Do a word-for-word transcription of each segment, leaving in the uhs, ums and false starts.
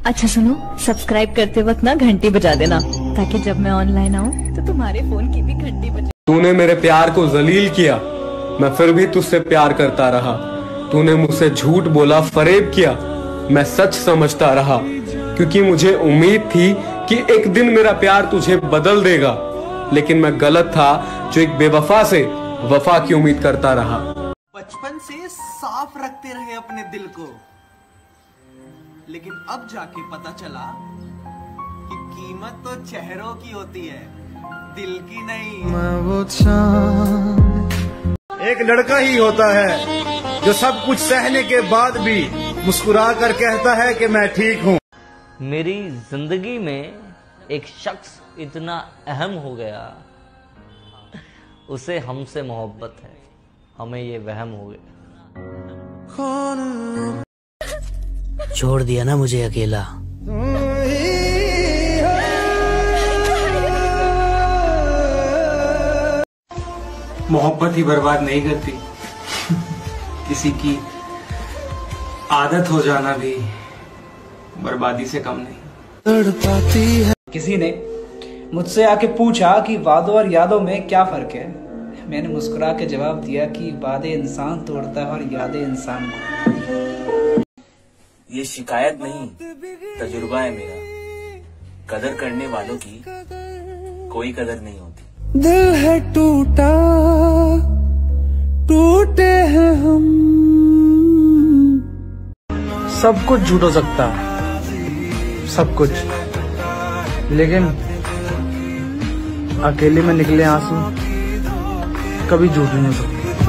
अच्छा सुनो, सब्सक्राइब करते वक्त ना घंटी बजा देना, ताकि जब मैं ऑनलाइन आऊँ तो तुम्हारे फोन की भी घंटी बजे। तूने मेरे प्यार को जलील किया, मैं फिर भी तुझसे प्यार करता रहा। तूने मुझसे झूठ बोला, फरेब किया, मैं सच समझता रहा, क्योंकि मुझे उम्मीद थी कि एक दिन मेरा प्यार तुझे बदल देगा। लेकिन मैं गलत था जो एक बेवफा से वफा की उम्मीद करता रहा। बचपन से साफ रखते रहे अपने दिल को, लेकिन अब जाके पता चला कि कीमत तो चेहरों की होती है, दिल की नहीं। मैं वो एक लड़का ही होता है जो सब कुछ सहने के बाद भी मुस्कुरा कर कहता है कि मैं ठीक हूँ। मेरी जिंदगी में एक शख्स इतना अहम हो गया, उसे हमसे मोहब्बत है, हमें ये वहम हो गया। छोड़ दिया ना मुझे अकेला। मोहब्बत ही बर्बाद नहीं करती, किसी की आदत हो जाना भी बर्बादी से कम नहीं। तड़पाती है। किसी ने मुझसे आके पूछा कि वादों और यादों में क्या फर्क है। मैंने मुस्कुरा के जवाब दिया कि वादे इंसान तोड़ता है और यादें इंसान को। ये शिकायत नहीं, तजुर्बा है मेरा। कदर करने वालों की कोई कदर नहीं होती। दिल है टूटा, टूटे हैं हम। सब कुछ झूठ हो सकता है, सब कुछ, लेकिन अकेले में निकले आंसू कभी झूठ नहीं हो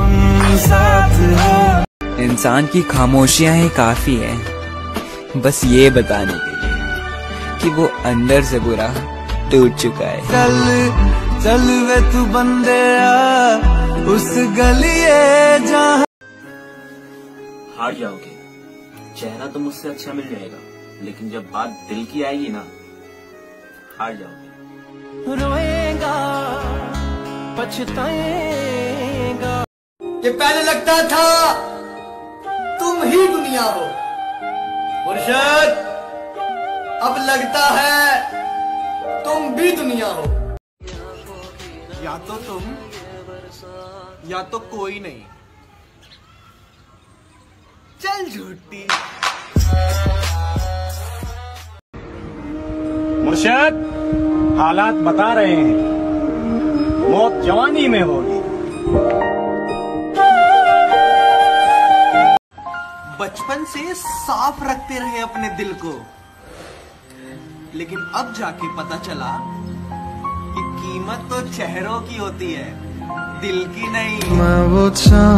सकते। इंसान की खामोशियां ही काफी है, बस ये बताने के लिए कि वो अंदर से पूरा टूट चुका है। चल चल वे तू बंदे उस गलिए जहां। हार जाओगे, चेहरा तो मुझसे अच्छा मिल जाएगा, लेकिन जब बात दिल की आएगी ना, हार जाओगे। रोएगा, पछताएगा। कि पहले लगता था तुम ही दुनिया हो मुर्शद, अब लगता है तुम भी दुनिया हो। या तो तुम या तो कोई नहीं। चल झूठी। मुर्शद, हालात बता रहे हैं मौत जवानी में होगी। बचपन से साफ रखते रहे अपने दिल को, लेकिन अब जाके पता चला कि कीमत तो चेहरों की होती है, दिल की नहीं। मैं वो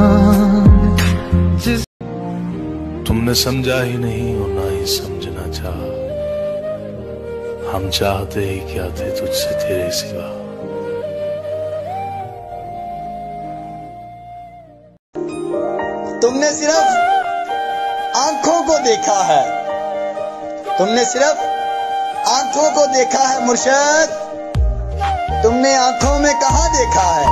जिस तुमने समझा ही नहीं और ना ही समझना चाहा। हम चाहते ही क्या थे तुझसे तेरे सिवा। तुमने सिर्फ आंखों को देखा है, तुमने सिर्फ आंखों को देखा है मुर्शद, तुमने आंखों में कहा देखा है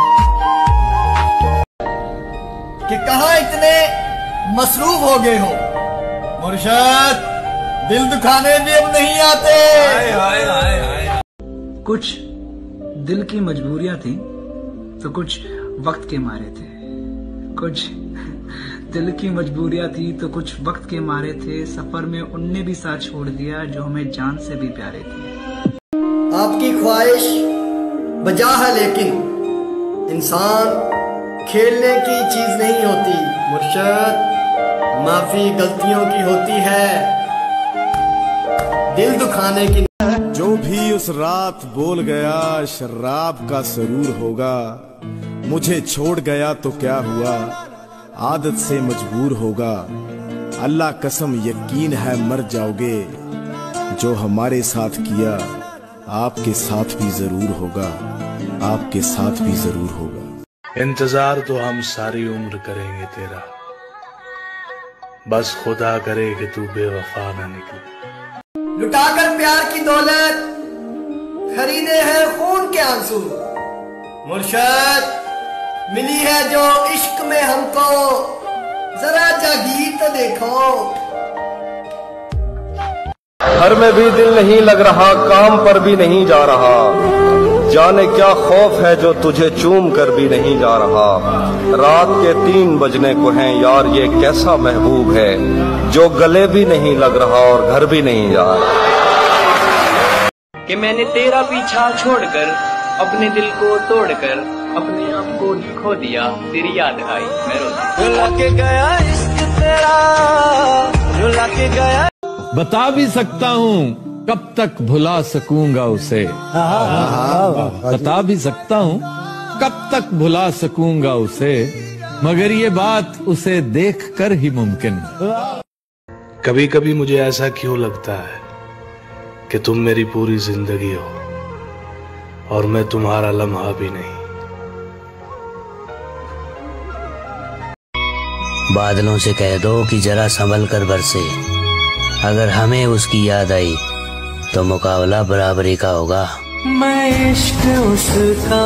कि कहां इतने मसरूफ हो गए हो मुर्शद, दिल दुखाने भी अब नहीं आते। हाय हाय हाय हाय। कुछ दिल की मजबूरियां थी तो कुछ वक्त के मारे थे, कुछ दिल की मजबूरियां थी तो कुछ वक्त के मारे थे। सफर में उनने भी साथ छोड़ दिया जो हमें जान से भी प्यारे थे। आपकी ख्वाहिश बजा है, लेकिन इंसान खेलने की चीज नहीं होती मुर्शद, माफी गलतियों की होती है, दिल दुखाने की। जो भी उस रात बोल गया शराब का सरूर होगा, मुझे छोड़ गया तो क्या हुआ, आदत से मजबूर होगा। अल्लाह कसम यकीन है मर जाओगे, जो हमारे साथ किया आपके साथ भी जरूर होगा, आपके साथ भी जरूर होगा। इंतजार तो हम सारी उम्र करेंगे तेरा, बस खुदा करे कि तू बेवफा न निकले। लुटाकर प्यार की दौलत खरीदे हैं खून के आंसू मुर्शद, मिली है जो इश्क में हमको, जरा जागीर तो देखो। घर में भी दिल नहीं लग रहा, काम पर भी नहीं जा रहा। जाने क्या खौफ है जो तुझे चूम कर भी नहीं जा रहा। रात के तीन बजने को हैं यार, ये कैसा महबूब है जो गले भी नहीं लग रहा और घर भी नहीं जा रहा। कि मैंने तेरा पीछा छोड़कर, अपने दिल को तोड़कर, अपने आप को ही खो दिया, तेरी याद आई मैं रुला के गया इश्क तेरा, रुला के गया। बता भी सकता हूँ कब तक भुला सकूंगा उसे, बता भी सकता हूँ कब तक भुला सकूंगा उसे, मगर ये बात उसे देख कर ही मुमकिन है। कभी कभी मुझे ऐसा क्यों लगता है कि तुम मेरी पूरी जिंदगी हो और मैं तुम्हारा लम्हा भी नहीं। बादलों से कह दो कि जरा संभल कर बरसे, अगर हमें उसकी याद आई तो मुकाबला बराबरी का होगा। मैं इश्क उसका।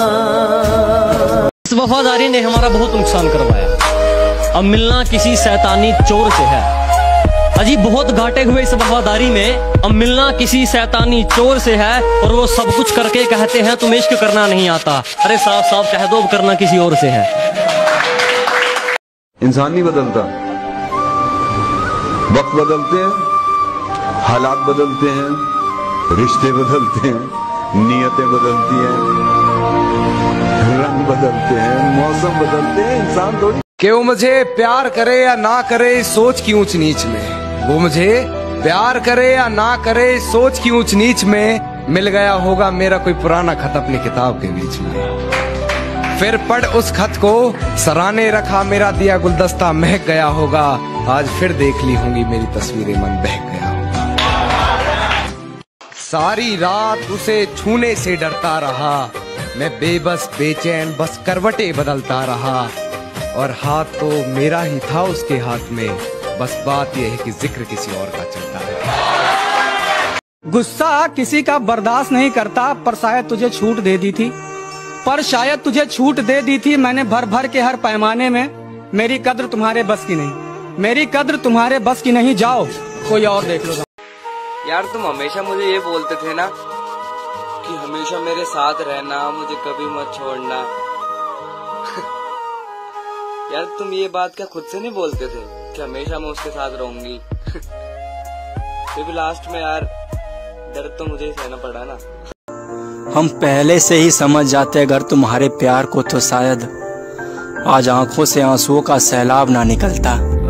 इस वफादारी ने हमारा बहुत नुकसान करवाया, अब मिलना किसी शैतानी चोर से है। अजी बहुत घाटे हुए इस वफादारी में, अब मिलना किसी शैतानी चोर से है। और वो सब कुछ करके कहते हैं तुम्हें इश्क करना नहीं आता। अरे साफ साफ कह दो करना किसी और से है। इंसान नहीं बदलता, वक्त बदलते हैं, हालात बदलते हैं, रिश्ते बदलते हैं, नियतें बदलती हैं, रंग बदलते हैं, मौसम बदलते हैं, इंसान थोड़ी। कि वो मुझे प्यार करे या ना करे सोच की ऊंच नीच में, वो मुझे प्यार करे या ना करे सोच की ऊंच नीच में, मिल गया होगा मेरा कोई पुराना खत अपनी किताब के बीच में। फिर पढ़ उस खत को, सराहने रखा मेरा दिया गुलदस्ता महक गया होगा। आज फिर देख ली होंगी मेरी तस्वीरें, मन बहक गया होगा। सारी रात उसे छूने से डरता रहा, मैं बेबस बेचैन बस करवटें बदलता रहा। और हाथ तो मेरा ही था उसके हाथ में, बस बात यह है कि जिक्र किसी और का चलता रहा। गुस्सा किसी का बर्दाश्त नहीं करता, पर शायद तुझे छूट दे दी थी, पर शायद तुझे छूट दे दी थी मैंने भर भर के हर पैमाने में। मेरी कद्र तुम्हारे बस की नहीं, मेरी कद्र तुम्हारे बस की नहीं, जाओ कोई और देख लो। यार तुम हमेशा मुझे ये बोलते थे ना कि हमेशा मेरे साथ रहना, मुझे कभी मत छोड़ना। यार तुम ये बात क्या खुद से नहीं बोलते थे कि हमेशा मैं उसके साथ रहूंगी? फिर भी लास्ट में यार दर्द तो मुझे ही सहना पड़ा ना। हम पहले से ही समझ जाते अगर तुम्हारे प्यार को तो शायद आज आंखों से आंसुओं का सैलाब ना निकलता।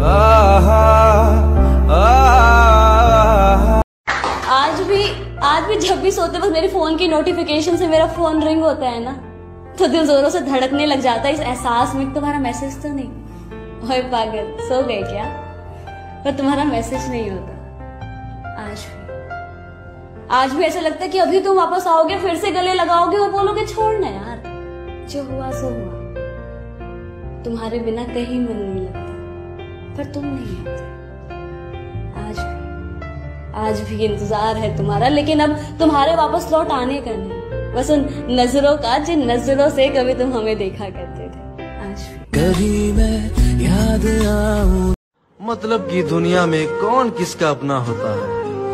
आज भी आज भी जब भी सोते वक्त मेरे फोन की नोटिफिकेशन से मेरा फोन रिंग होता है ना, तो दिल जोरों से धड़कने लग जाता है इस एहसास में तुम्हारा मैसेज तो नहीं। ओए पागल सो गए क्या? पर तुम्हारा मैसेज नहीं होता। आज भी आज भी ऐसा लगता है कि अभी तुम वापस आओगे, फिर से गले लगाओगे और बोलोगे छोड़ना यार, जो हुआ सो हुआ। तुम्हारे बिना कहीं मन नहीं लगता, पर तुम नहीं आते। आज भी आज भी इंतजार है तुम्हारा, लेकिन अब तुम्हारे वापस लौट आने का नहीं, बस उन नजरों का जिन नजरों से कभी तुम हमें देखा करते थे। आज भी कभी मैं याद आऊं। मतलब कि दुनिया में कौन किसका अपना होता है,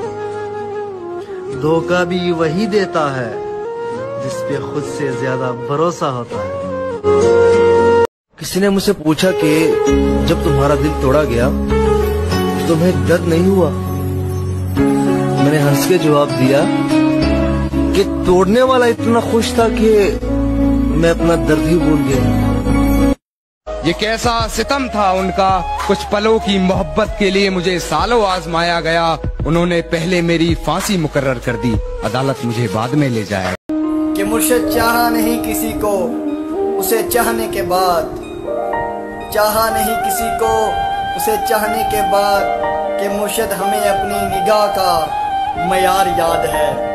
धोखा भी वही देता है जिस पे खुद से ज्यादा भरोसा होता है। किसी ने मुझसे पूछा कि जब तुम्हारा दिल तोड़ा गया तुम्हें दर्द नहीं हुआ? मैंने हंस के जवाब दिया कि तोड़ने वाला इतना खुश था कि मैं अपना दर्द ही भूल गया। ये कैसा सितम था उनका, कुछ पलों की मोहब्बत के लिए मुझे सालों आजमाया गया। उन्होंने पहले मेरी फांसी मुकर्रर कर दी, अदालत मुझे बाद में ले जाए। कि मुर्शिद चाहा नहीं किसी को उसे चाहने के बाद, चाहा नहीं किसी को उसे चाहने के बाद, कि मुर्शिद हमें अपनी निगाह का मयार याद है।